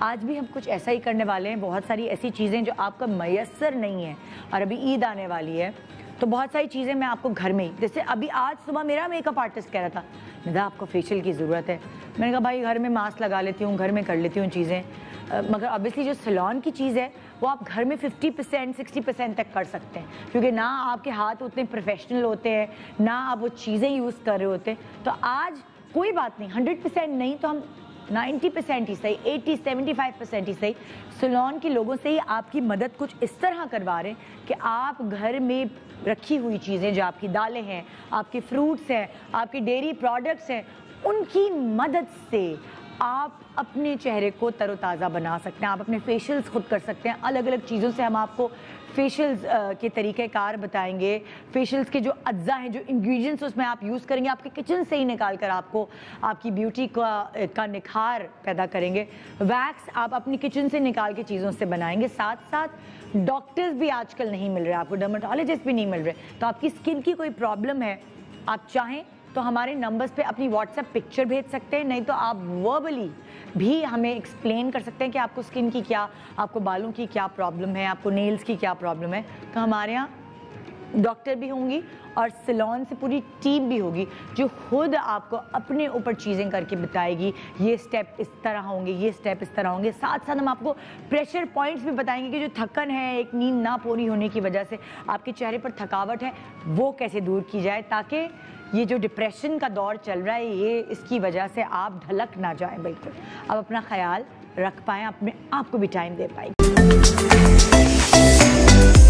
आज भी हम कुछ ऐसा ही करने वाले हैं। बहुत सारी ऐसी चीज़ें जो आपका मैसर नहीं है, और अभी ईद आने वाली है तो बहुत सारी चीज़ें मैं आपको घर में ही, जैसे अभी आज सुबह मेरा मेकअप आर्टिस्ट कह रहा था, निदा आपको फेशियल की ज़रूरत है। मैंने कहा भाई घर में मास्क लगा लेती हूँ, घर में कर लेती हूँ चीज़ें, मगर ऑब्वियसली जो सैलून की चीज़ है वो आप घर में 50% 60% तक कर सकते हैं, क्योंकि ना आपके हाथ उतने प्रोफेशनल होते हैं, ना आप वो चीज़ें यूज़ कर रहे होते हैं। तो आज कोई बात नहीं, 100% नहीं तो हम 90% ही सही, 80-75% ही सही, सैलून के लोगों से ही आपकी मदद कुछ इस तरह करवा रहे हैं कि आप घर में रखी हुई चीज़ें, जो आपकी दालें हैं, आपके फ्रूट्स हैं, आपके डेयरी प्रोडक्ट्स हैं, उनकी मदद से आप अपने चेहरे को तरोताज़ा बना सकते हैं। आप अपने फेशियल्स खुद कर सकते हैं। अलग अलग चीज़ों से हम आपको फेशियल्स के तरीक़ेकार बताएंगे। फेशियल्स के जो अज्जा हैं, जो इंग्रेडिएंट्स उसमें आप यूज़ करेंगे, आपके किचन से ही निकाल कर आपको आपकी ब्यूटी का निखार पैदा करेंगे। वैक्स आप अपनी किचन से निकाल के चीज़ों से बनाएंगे। साथ साथ डॉक्टर्स भी आजकल नहीं मिल रहे, आपको डर्मेटोलॉजिस्ट भी नहीं मिल रहे। तो आपकी स्किन की कोई प्रॉब्लम है, आप चाहें तो हमारे नंबर्स पे अपनी व्हाट्सएप पिक्चर भेज सकते हैं, नहीं तो आप वर्बली भी हमें एक्सप्लेन कर सकते हैं कि आपको स्किन की क्या, आपको बालों की क्या प्रॉब्लम है, आपको नेल्स की क्या प्रॉब्लम है। तो हमारे यहाँ डॉक्टर भी होंगी और सैलून से पूरी टीम भी होगी जो खुद आपको अपने ऊपर चीज़ें करके बताएगी, ये स्टेप इस तरह होंगे, ये स्टेप इस तरह होंगे। साथ साथ हम आपको प्रेशर पॉइंट्स भी बताएंगे कि जो थकन है, एक नींद ना पूरी होने की वजह से आपके चेहरे पर थकावट है, वो कैसे दूर की जाए, ताकि ये जो डिप्रेशन का दौर चल रहा है, ये इसकी वजह से आप ढलक ना जाए, बिल्कुल अब अपना ख्याल रख पाएँ, अपने आप को भी टाइम दे पाएँ।